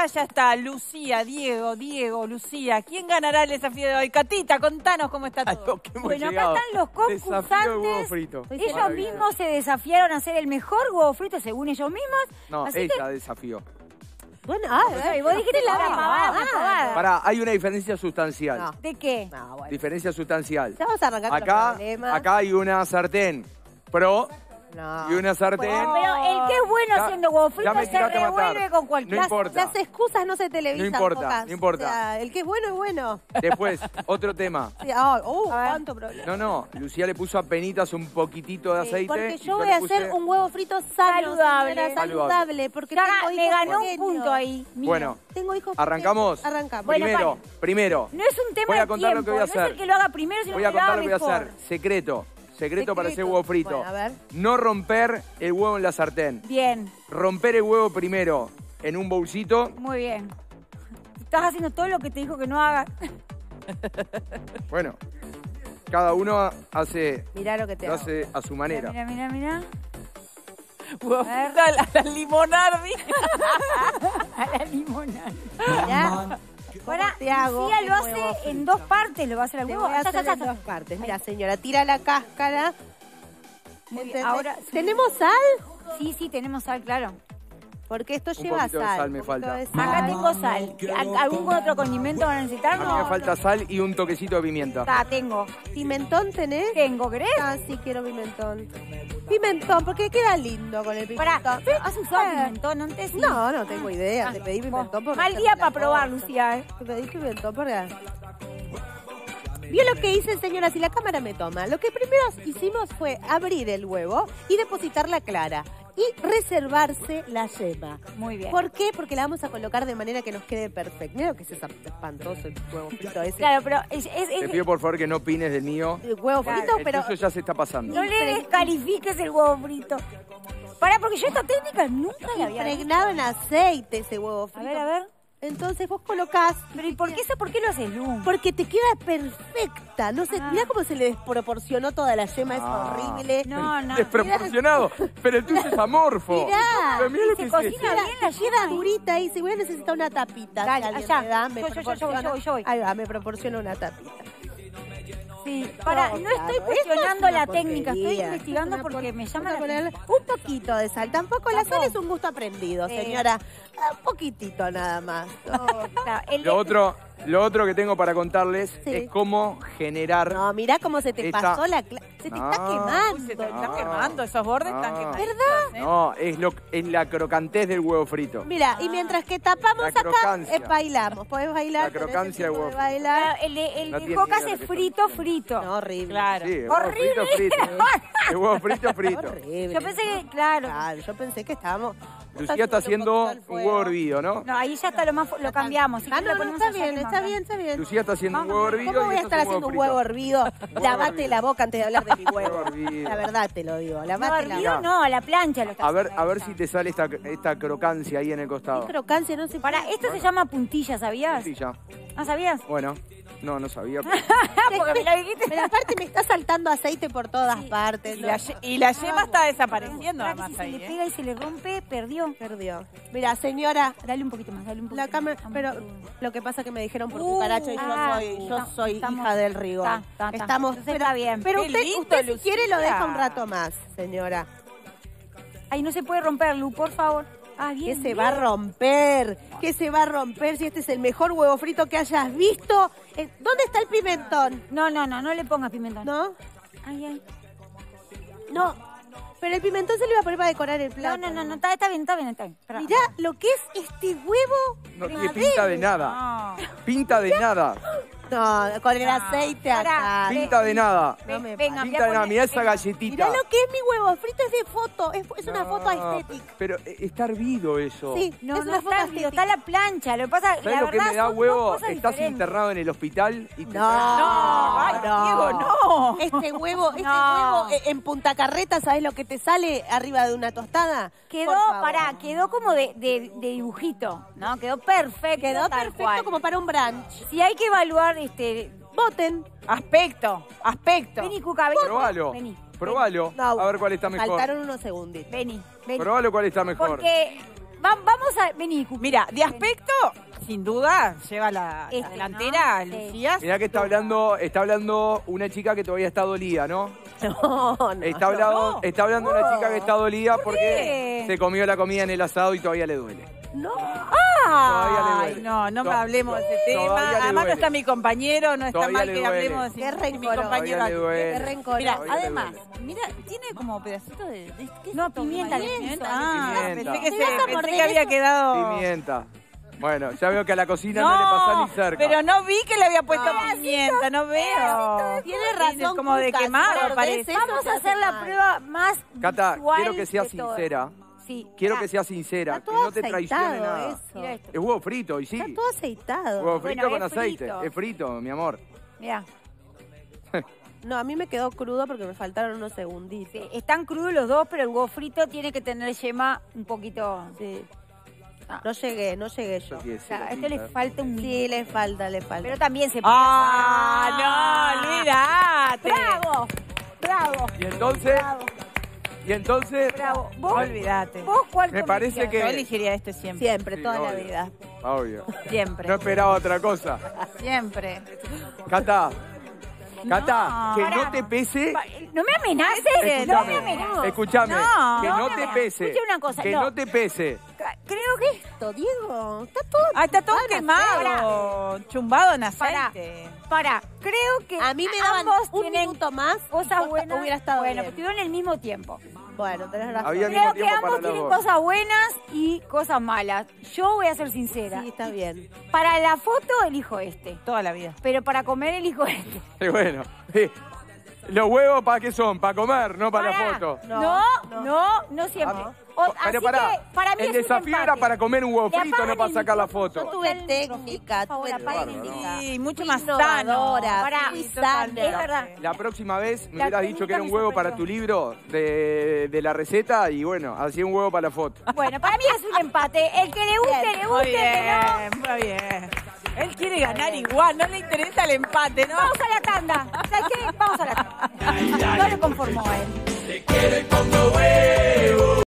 mesa ya está Lucía, Diego, Lucía. ¿Quién ganará el desafío de hoy? Catita, contanos cómo está todo. Bueno, acá están los concursantes. Ellos mismos se desafiaron a hacer el mejor huevo frito según ellos mismos. No, ella desafió. Bueno, vos dijiste la probada. Pará, hay una diferencia sustancial. No. ¿De qué? No, bueno. Diferencia sustancial. Ya vamos a arrancar con los problemas. Acá hay una sartén pro y una sartén. Bueno, pero el que es bueno haciendo huevo frito se revuelve con cualquier. No importa. Las excusas no se televisan. No importa, pocas. no importa. O sea, el que es bueno es bueno. Después, otro tema. Sí, cuánto problema. No, Lucía le puso apenitas un poquitito de aceite. Porque yo voy a hacer un huevo frito saludable. Porque tengo hijos me ganó pequeños. un punto ahí. Bueno, tengo hijos arrancamos. pequeños. Arrancamos. Bueno, Primero. No es un tema voy a de contar tiempo, lo que voy a hacer. No es el que lo haga primero, sino Voy a que lo haga contar lo que voy a mejor. hacer. Secreto para hacer huevo frito. Bueno, a ver. No romper el huevo en la sartén. Bien. Romper el huevo primero en un bolsito. Muy bien. Estás haciendo todo lo que te dijo que no hagas. Bueno, cada uno hace, Mirá lo que te lo hago. hace a su manera. Mira. Huevo frito a la limonardi. A la limonada. Mirá. Ahora, te hago Lucía el lo huevo hace frito. en dos partes, lo va a hacer al Te huevo. voy a hacer en dos partes. Mira, señora, tira la cáscara. Muy bien. ¿Entendés? Ahora, ¿Tenemos sal? Sí, tenemos sal, claro. Porque esto Un lleva poquito de sal. sal me un poquito falta. de sal. Acá tengo sal. ¿Algún otro condimento van a necesitar? A mí me falta sal y un toquecito de pimienta. Tengo. ¿Pimentón tenés? Tengo, ¿querés? Ah, sí, quiero pimentón. Pimentón, porque queda lindo con el pimentón. Pará, ¿has usado pimentón antes? Sí. No tengo idea. Te pedí pimentón porque... Mal día para probar, Lucía, Te pedí pimentón porque... ¿Vio lo que hice, señora? Si la cámara me toma. Lo que primero hicimos fue abrir el huevo y depositar la clara. Y reservarse la yema. Muy bien. ¿Por qué? Porque la vamos a colocar de manera que nos quede perfecta. Mira lo que es espantoso el huevo frito ese. Claro, pero Te pido por favor que no opines del mío. El huevo frito, El pero... tuyo ya se está pasando. no le descalifiques el huevo frito. Pará, porque yo esta técnica nunca la había visto. impregnado en aceite ese huevo frito. A ver. Entonces vos colocás... Pero ¿y por qué lo haces, Lu? Porque te queda perfecta. No sé, mirá cómo se le desproporcionó toda la yema, es horrible. No. Desproporcionado. Pero el tuyo es amorfo. Mirá, Mirá lo que se es cocina eso. bien la queda durita y si voy a necesitar una tapita. Dale, Si alguien allá. me da, me Yo proporciona. voy. Ahí va, me proporciona una tapita. Sí, no estoy Claro, cuestionando esto es la una técnica, estoy porquería. investigando Es una porque me llama Vamos a la ponerle atención. un poquito de sal. Tampoco la sal es un gusto aprendido, Sí. señora. Un poquitito nada más. No, Claro, Lo otro que tengo para contarles Sí. es cómo generar... no, mirá cómo se te Esta- pasó la... Se te está quemando. Se te está quemando, esos bordes están quemados. ¿Verdad? No, es la crocantez del huevo frito. Mira, y mientras que tapamos La acá, crocancia. Bailamos. ¿Podés bailar? La crocancia del ¿Tenés huevo tiempo de bailar? el No de tiene Coca idea de hace lo que está frito. No, horrible. Claro. Sí, el huevo Horrible. frito. El huevo frito. Horrible. Yo pensé que, claro. Yo pensé que estábamos... Lucía está haciendo un huevo hervido, ¿no? No, ahí ya está lo cambiamos. Si Ah, querés lo no, ponemos está allá bien, que está más. bien, está bien. Lucía está haciendo un huevo hervido. ¿Cómo voy y a esto estar es haciendo un frito. huevo hervido? Lavate hervido. la boca antes de hablar de mi huevo. Huevo hervido. La verdad te lo digo, No, lavate la hervido boca. no, a la plancha lo está A ver haciendo. si te sale esta crocancia ahí en el costado. Crocancia, no se Para, esto se llama puntilla, ¿sabías? Sí, ya. ¿No sabías? Bueno, no sabía. Porque me lo dijiste. Pero aparte me está saltando aceite por todas partes. Y la yema está desapareciendo Pará, que además si se ahí, le pega y se le rompe, perdió. Perdió. Mira, señora, Dale un poquito más, dale un poquito la cámara, más. pero lo que pasa es que me dijeron por cucaracha y yo soy estamos- hija del rigor. Está. Estamos, Entonces está bien. Pero Qué usted, lindo, usted si Lucía. quiere lo deja un rato más, señora. Ay, no se puede romper, Lu, por favor. Ah, ¿Qué bien. se va a romper? ¿Qué se va a romper si este es el mejor huevo frito que hayas visto? ¿Dónde está el pimentón? No le pongas pimentón. ¿No? Ay. No. Pero el pimentón se le iba a poner para decorar el plato. No, está bien. Pará. Mirá lo que es este huevo. No tiene pinta de nada. No. Pinta de nada. No, con el aceite Pará. acá. Pinta de nada. Venga, Pinta voy a de nada. poner- Mirá esa Mirá galletita. lo que es mi huevo frito, es de foto. Es una foto estética. Pero está hervido eso. Sí, No, es no una foto está hervido, estética. está la plancha. Lo que pasa, ¿Sabes la lo que verdad, me da son huevo? dos cosas Estás diferentes. internado en el hospital y te Ay, Diego, no. Este huevo en Punta Carreta, ¿sabes lo que te sale arriba de una tostada? Quedó, Por favor. quedó como de dibujito, ¿no? Quedó perfecto. Quedó tal perfecto cual. como para un brunch. Si hay que evaluar, Voten. Aspecto. vení, Cuca, vení. Probalo. Vení. Probalo. No, A ver cuál está mejor. Faltaron unos segunditos. Vení. Probalo cuál está mejor. Porque vamos a... Vení, Mira, de aspecto, sin duda, lleva la delantera, ¿no? Lucía. Mirá que está hablando una chica que todavía está dolida, ¿no? No. Está hablando una chica que está dolida porque se comió la comida en el asado y todavía le duele. No. Ay, no me hablemos de ese tema. Además no está mi compañero, no está Todavía mal le que duele. hablemos Qué de mi rencor. compañero. Todavía le duele. Qué rencor. Mira, Todavía le además, duele. mira, tiene como pedacitos de ¿qué No, es esto? pimienta. Ah, Pimienta. pensé que había quedado... Pimienta. Bueno, ya veo que a la cocina no le pasa ni cerca. Pero no vi que le había puesto pimienta, no veo. Tiene razón, como de Lucas, quemado, pero parece. Vamos a hacer la prueba más Cata, visual quiero que seas de todo. sincera. Sí. Quiero que seas sincera, Está que todo no te traicione aceitado nada. eso. Mira esto. Es huevo frito, y sí. Está todo aceitado. Huevo frito Bueno, con es aceite. frito. Es frito, mi amor. Mira, No, a mí me quedó crudo porque me faltaron unos segunditos. sí, están crudos los dos, pero el huevo frito tiene que tener yema un poquito... Sí. Ah. No llegué yo. O sea, a esto le falta un... Sí, le falta. Pero también se puede... No, olvídate. Bravo. Y entonces, Bravo. ¿Vos, Olvídate. ¿Vos cuál Me comés? parece que- Yo elegiría este siempre. Siempre, Sí, toda la obvio. vida. obvio. Siempre. No esperaba otra cosa. Siempre. Cata, No, que pará. no te pese. No me amenaces, no me amenaces. Escúchame, No, que no no me te amenaces. pese. Escucha una cosa, que no. no te pese. Creo que... Esto, Diego, está todo... Ah, está todo Van a quemado. Chumbado en aceite. Para, creo que A mí me daban ambos un tienen minuto más. cosas buenas. Hubiera estado bueno, bien. pero tuvieron el mismo tiempo. Bueno, tenés razón. Había mismo Creo que tiempo para ambos las tienen dos. cosas buenas y cosas malas. Yo voy a ser sincera. Sí, está bien. Para la foto elijo este, Toda la vida. pero para comer elijo este. Y bueno, los huevos ¿para qué son? Para comer, no para la Pará. foto. No siempre. Pero Así pará, que para mí el es un desafío empate. era para comer un huevo Le frito, no apagan para el sacar la micrófono. foto. Yo tuve técnica, Por favor, tuve apaguen el técnica. Sí, mucho más Innovadora, sano. Pará, fui Sí, sana. totalmente. Es verdad. La próxima vez me La hubieras dicho que era un técnica me huevo para sorprendió. tu libro de la receta y bueno, hacía un huevo para la foto. Bueno, para mí es un empate. El que le guste, le Muy guste, el que no. bien, muy bien. Él quiere ganar igual, no le interesa el empate, ¿no? Vamos a la tanda. ¿Sabes qué? Vamos a la tanda. No le conformó a él. Te quiero y pongo huevo.